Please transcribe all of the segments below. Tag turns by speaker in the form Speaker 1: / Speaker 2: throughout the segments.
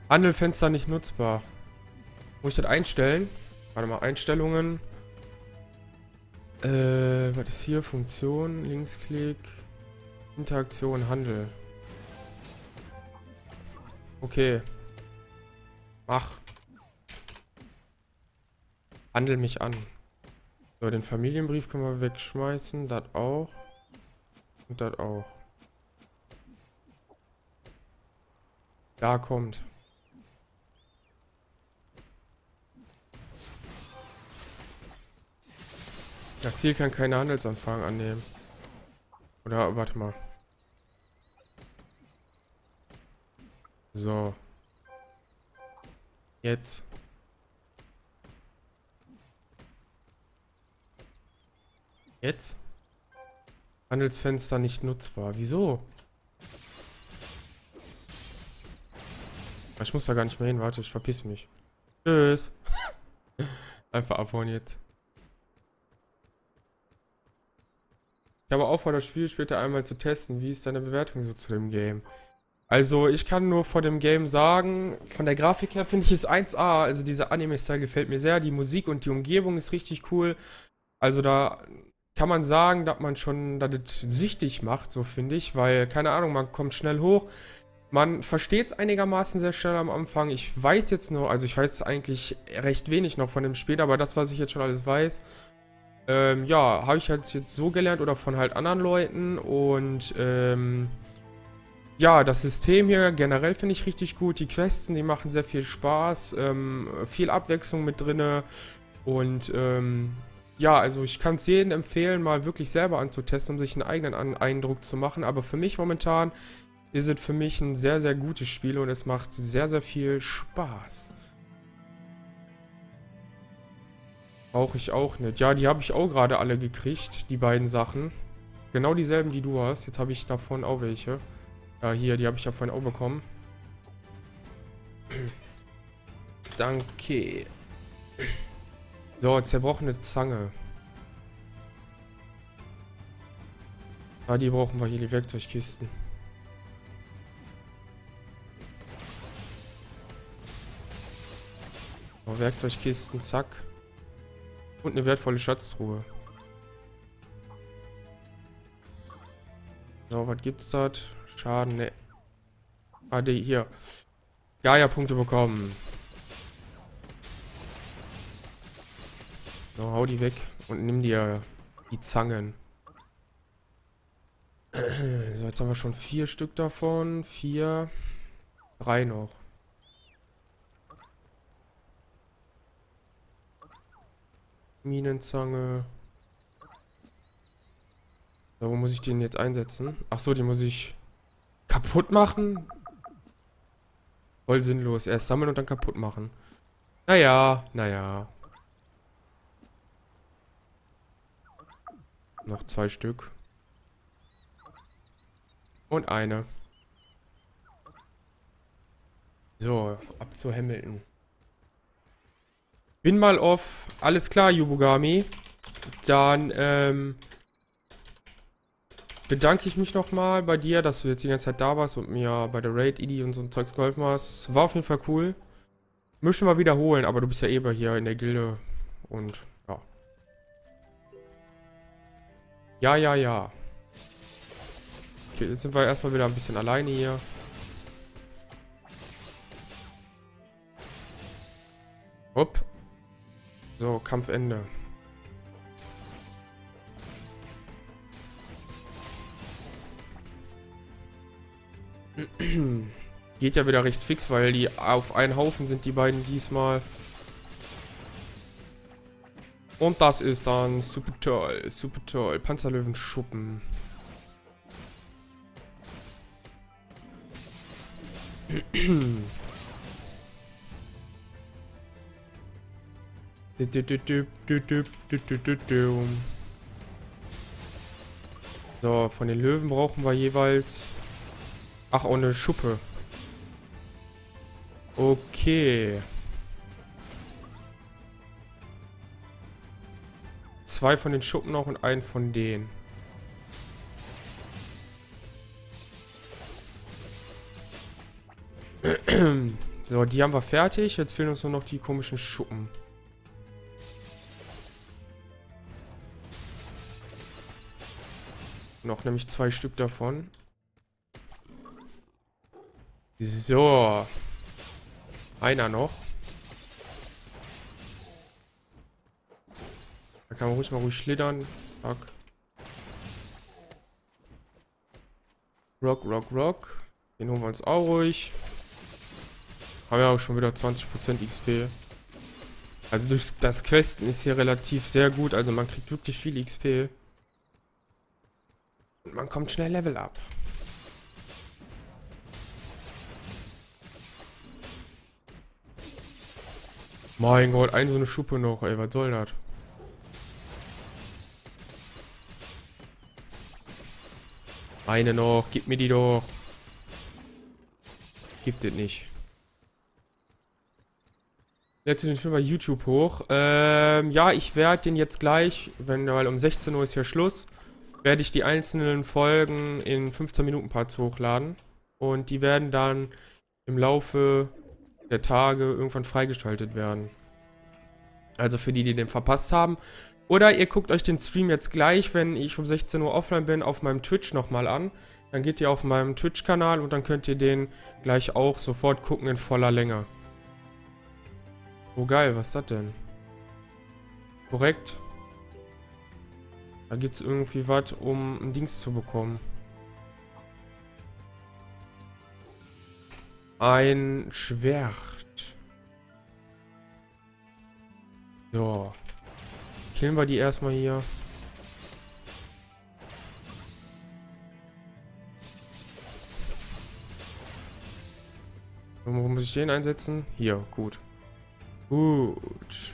Speaker 1: Handelfenster nicht nutzbar. Muss ich das einstellen? Warte mal, Einstellungen. Was ist hier? Funktion, Linksklick, Interaktion, Handel. Okay. Mach. Handel mich an. So, den Familienbrief können wir wegschmeißen. Das auch. Und das auch. Da kommt. Das Ziel kann keine Handelsanfragen annehmen. Oder, warte mal. So. Jetzt. Jetzt? Handelsfenster nicht nutzbar. Wieso? Ich muss da gar nicht mehr hin. Warte, ich verpiss mich. Tschüss. Einfach abhauen jetzt. Ich habe auch vor, das Spiel später einmal zu testen. Wie ist deine Bewertung so zu dem Game? Also, ich kann nur vor dem Game sagen, von der Grafik her finde ich es 1A. Also, dieser Anime-Style gefällt mir sehr. Die Musik und die Umgebung ist richtig cool. Also, da kann man sagen, dass man schon, dass es süchtig macht, so finde ich. Weil, keine Ahnung, man kommt schnell hoch. Man versteht es einigermaßen sehr schnell am Anfang. Ich weiß jetzt noch, also ich weiß eigentlich recht wenig noch von dem Spiel, aber das, was ich jetzt schon alles weiß, ja, habe ich halt jetzt so gelernt oder von halt anderen Leuten und, ja, das System hier generell finde ich richtig gut. Die Questen, die machen sehr viel Spaß, viel Abwechslung mit drinne und, ja, also ich kann es jedem empfehlen, mal wirklich selber anzutesten, um sich einen eigenen Eindruck zu machen, aber für mich momentan ist es für mich ein sehr, sehr gutes Spiel und es macht sehr, sehr viel Spaß. Brauche ich auch nicht. Ja, die habe ich auch gerade alle gekriegt, die beiden Sachen. Genau dieselben, die du hast. Jetzt habe ich davon auch welche. Ja, hier, die habe ich ja vorhin auch bekommen. Danke. So, zerbrochene Zange. Ah, die brauchen wir hier, die Werkzeugkisten. So, Werkzeugkisten, zack. Und eine wertvolle Schatztruhe. So, was gibt's dort? Schaden, ne. Ah, die hier. Gaia-Punkte bekommen. So, hau die weg und nimm dir die Zangen. So, jetzt haben wir schon 4 Stück davon. 4. 3 noch. Minenzange. So, wo muss ich den jetzt einsetzen? Ach so, die muss ich kaputt machen? Voll sinnlos. Erst sammeln und dann kaputt machen. Naja, naja. Noch 2 Stück. Und eine. So, ab zu Hamilton. Bin mal off. Alles klar, Yubugami. Dann, bedanke ich mich nochmal bei dir, dass du jetzt die ganze Zeit da warst und mir bei der Raid, Idi und so ein Zeugs geholfen hast. War auf jeden Fall cool. Müsste mal wiederholen, aber du bist ja eh bei hier in der Gilde. Und, ja. Ja, ja, ja. Okay, jetzt sind wir erstmal wieder ein bisschen alleine hier. Hopp. So, Kampfende. Geht ja wieder recht fix, weil die auf einen Haufen sind, die beiden diesmal. Und das ist dann super toll, super toll. Panzerlöwenschuppen. So, von den Löwen brauchen wir jeweils... Ach, auch eine Schuppe. Okay. 2 von den Schuppen noch und einen von denen. So, die haben wir fertig. Jetzt fehlen uns nur noch die komischen Schuppen. Noch nämlich 2 Stück davon. So. Einer noch. Da kann man ruhig mal schlittern. Zack. Rock, rock, rock. Den holen wir uns auch ruhig. Haben ja auch schon wieder 20% XP. Also durch das Questen ist hier relativ sehr gut. Also man kriegt wirklich viel XP. Und man kommt schnell Level up. Mein Gott, so eine Schuppe noch, ey, was soll das? Eine noch, gib mir die doch. Gibt es nicht. Lädst du den Film bei YouTube hoch? Ja, ich werde den jetzt gleich, weil um 16 Uhr ist ja Schluss, werde ich die einzelnen Folgen in 15 Minuten Parts hochladen. Und die werden dann im Laufe der Tage irgendwann freigeschaltet werden. Also für die, die den verpasst haben. Oder ihr guckt euch den Stream jetzt gleich, wenn ich um 16 Uhr offline bin, auf meinem Twitch nochmal an. Dann geht ihr auf meinem Twitch-Kanal und dann könnt ihr den gleich auch sofort gucken in voller Länge. Oh geil, was ist das denn? Korrekt. Da gibt es irgendwie was, um ein Dings zu bekommen. Ein Schwert. So. Killen wir die erstmal hier. Wo muss ich den einsetzen? Hier, gut. Gut.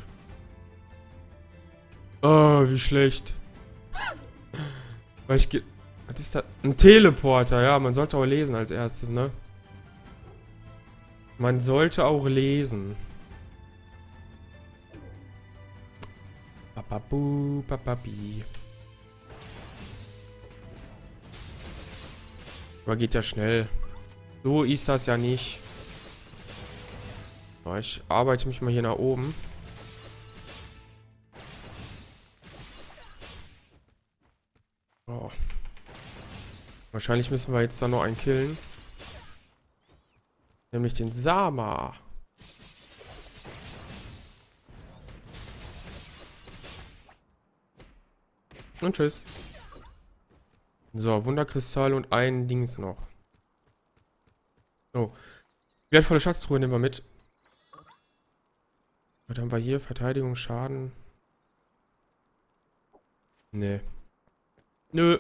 Speaker 1: Oh, wie schlecht. Weil ich was ist das? Ein Teleporter, ja, man sollte auch lesen als erstes, ne? Man sollte auch lesen. Papabu, papabi. Aber geht ja schnell. So ist das ja nicht. So, ich arbeite mich mal hier nach oben. Oh. Wahrscheinlich müssen wir jetzt da noch einen killen. Nämlich den Sama. Und tschüss. So, Wunderkristall und ein Dings noch. Oh. Wertvolle Schatztruhe nehmen wir mit. Was haben wir hier? Verteidigung, Schaden. Nee. Nö.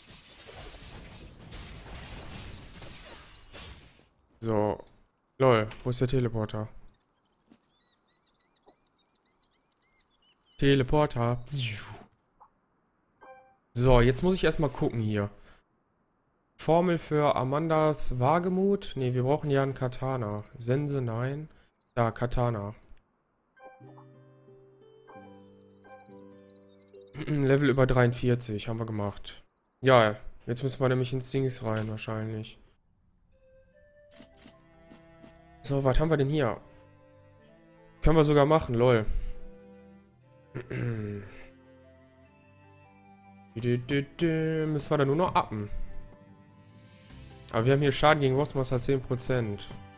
Speaker 1: So. Lol, wo ist der Teleporter? Teleporter. So, jetzt muss ich erstmal gucken hier. Formel für Amandas Wagemut. Ne, wir brauchen ja einen Katana. Sense, nein. Ja, Katana. Level über 43 haben wir gemacht. Ja, jetzt müssen wir nämlich ins Dings rein wahrscheinlich. So, was haben wir denn hier? Können wir sogar machen, lol. Müssen wir da nur noch appen. Aber wir haben hier Schaden gegen Bossmonster 10%.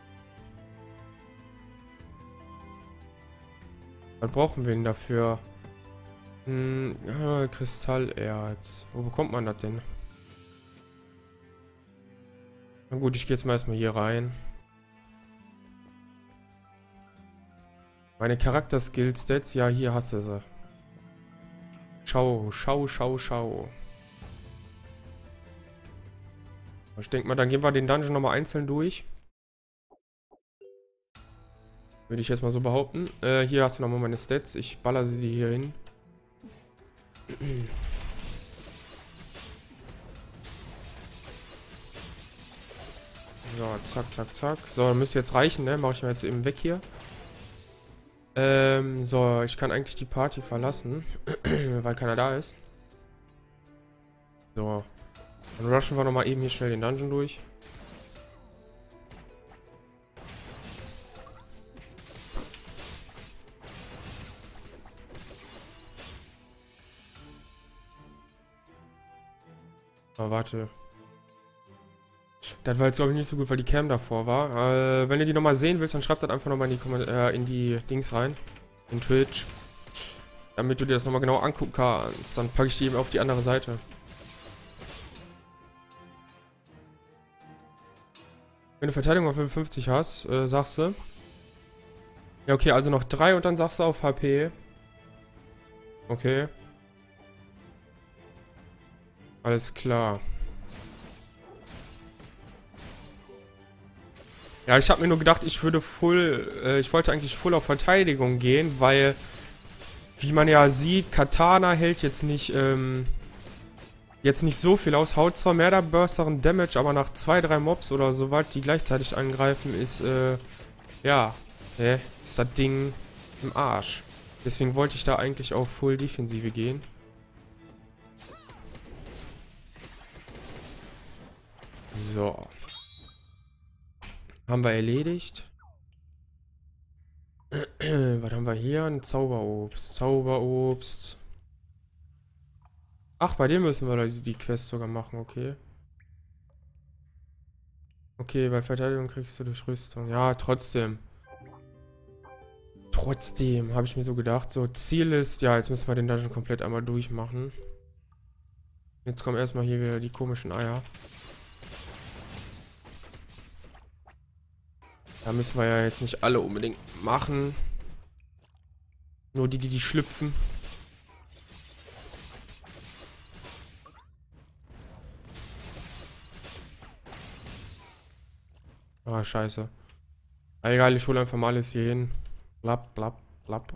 Speaker 1: Was brauchen wir denn dafür? Kristallerz. Wo bekommt man das denn? Na gut, ich gehe jetzt mal erstmal hier rein. Meine Charakter-Skill-Stats, ja, hier hast du sie. Schau, schau, schau, schau. Ich denke mal, dann gehen wir den Dungeon nochmal einzeln durch. Würde ich jetzt mal so behaupten. Hier hast du nochmal meine Stats. Ich baller sie dir hier hin. So, zack, zack, zack. So, müsste jetzt reichen, ne? Mache ich mir jetzt eben weg hier. So, ich kann eigentlich die Party verlassen, weil keiner da ist. So. Dann rushen wir nochmal eben hier schnell den Dungeon durch. Oh, warte. Das war jetzt, glaube ich, nicht so gut, weil die Cam davor war. Wenn ihr die nochmal sehen willst, dann schreibt das einfach nochmal in die Dings rein. In Twitch. Damit du dir das nochmal genau angucken kannst. Dann packe ich die eben auf die andere Seite. Wenn du Verteidigung auf 55 hast, sagst du. Ja, okay, also noch 3 und dann sagst du auf HP. Okay. Alles klar. Ja, ich habe mir nur gedacht, ich wollte eigentlich full auf Verteidigung gehen, weil, wie man ja sieht, Katana hält jetzt nicht so viel aus. Haut zwar mehr der Bursteren Damage, aber nach 2, 3 Mobs oder so was, die gleichzeitig angreifen, ist, ist das Ding im Arsch. Deswegen wollte ich da eigentlich auf Full Defensive gehen. So. Haben wir erledigt. Was haben wir hier? Ein Zauberobst. Zauberobst. Ach, bei dem müssen wir die Quest sogar machen, okay. Okay, bei Verteidigung kriegst du durch Rüstung. Ja, trotzdem. Trotzdem, habe ich mir so gedacht. So, Ziel ist, ja, jetzt müssen wir den Dungeon komplett einmal durchmachen. Jetzt kommen erstmal hier wieder die komischen Eier. Da müssen wir ja jetzt nicht alle unbedingt machen. Nur die schlüpfen. Ah, scheiße. Egal, ich hole einfach mal alles hier hin. Blapp, blapp, blapp.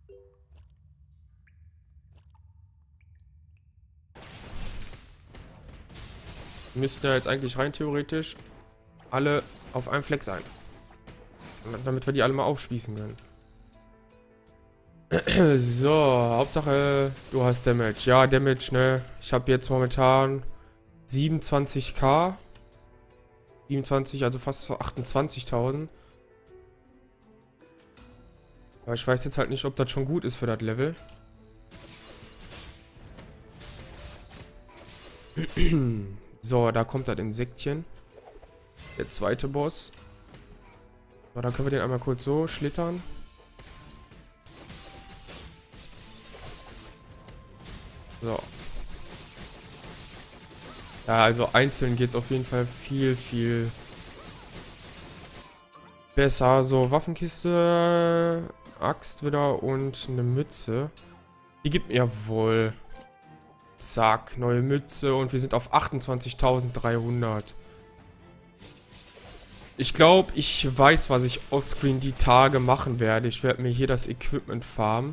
Speaker 1: Müssten ja jetzt eigentlich rein theoretisch alle auf einem Fleck sein. Damit wir die alle mal aufspießen können. So, Hauptsache du hast Damage. Ja, Damage, ne? Ich habe jetzt momentan 27k. 27, also fast 28.000. Aber ich weiß jetzt halt nicht, ob das schon gut ist für das Level. So, da kommt das Insektchen. Der zweite Boss. So, dann können wir den einmal kurz so schlittern. So. Ja, also einzeln geht es auf jeden Fall viel, viel besser. So, Waffenkiste, Axt wieder und eine Mütze. Die gibt mir wohl. Zack, neue Mütze und wir sind auf 28.300. Ich glaube, ich weiß, was ich offscreen die Tage machen werde. Ich werde mir hier das Equipment farmen.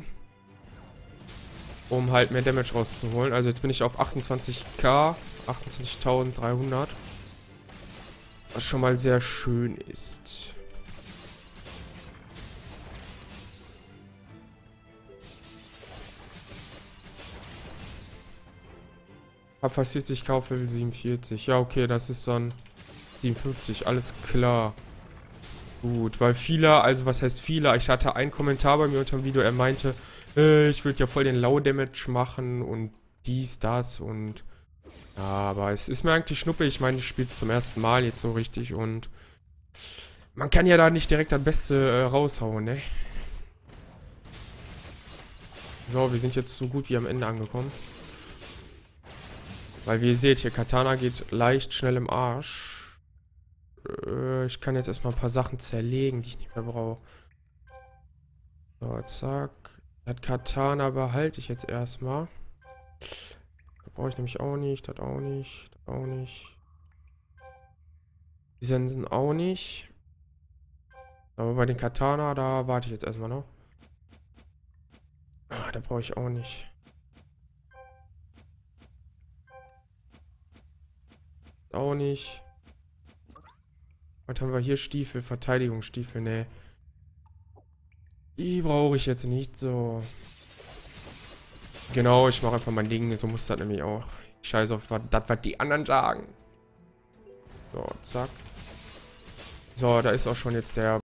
Speaker 1: Um halt mehr Damage rauszuholen. Also jetzt bin ich auf 28k. 28.300. Was schon mal sehr schön ist. Hab fast 40k auf Level 47. Ja, okay, das ist dann 57. Alles klar. Gut, weil viele, also was heißt viele? Ich hatte einen Kommentar bei mir unter dem Video, er meinte, ich würde ja voll den Low-Damage machen und dies, das und... Ja, aber es ist mir eigentlich Schnuppe. Ich meine, ich spiele es zum ersten Mal jetzt so richtig und... Man kann ja da nicht direkt das Beste raushauen, ne? So, wir sind jetzt so gut wie am Ende angekommen. Weil wie ihr seht, hier Katana geht leicht schnell im Arsch. Ich kann jetzt erstmal ein paar Sachen zerlegen, die ich nicht mehr brauche. So, zack. Das Katana behalte ich jetzt erstmal. Das brauche ich nämlich auch nicht, das auch nicht, das auch nicht. Die Sensen auch nicht. Aber bei den Katana, da warte ich jetzt erstmal noch. Ah, da brauche ich auch nicht. Auch nicht. Was haben wir hier? Stiefel, Verteidigungsstiefel, ne. Die brauche ich jetzt nicht so. Genau, ich mache einfach mein Ding, so muss das nämlich auch. Scheiß auf das, was die anderen sagen. So, zack. So, da ist auch schon jetzt der